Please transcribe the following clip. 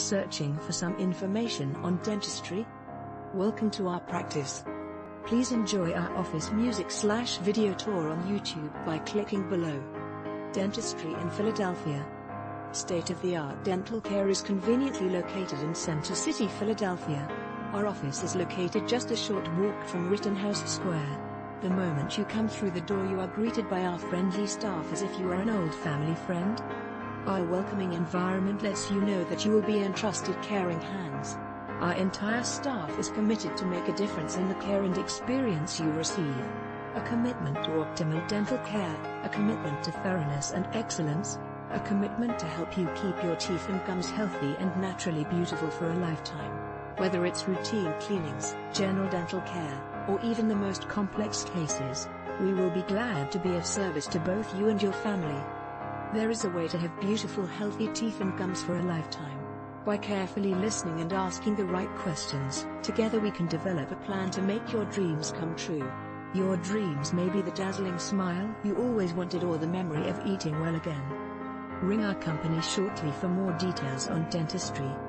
searching for some information on dentistry? Welcome to our practice. Please enjoy our office music/video tour on YouTube by clicking below. Dentistry in Philadelphia. State-of-the-art dental care is conveniently located in Center City, Philadelphia. Our office is located just a short walk from Rittenhouse Square. The moment you come through the door, you are greeted by our friendly staff as if you are an old family friend. Our welcoming environment lets you know that you will be in trusted, caring hands. Our entire staff is committed to make a difference in the care and experience you receive. A commitment to optimal dental care, a commitment to thoroughness and excellence, a commitment to help you keep your teeth and gums healthy and naturally beautiful for a lifetime. Whether it's routine cleanings, general dental care, or even the most complex cases, we will be glad to be of service to both you and your family. There is a way to have beautiful, healthy teeth and gums for a lifetime. By carefully listening and asking the right questions, together we can develop a plan to make your dreams come true. Your dreams may be the dazzling smile you always wanted or the memory of eating well again. Ring our company shortly for more details on dentistry.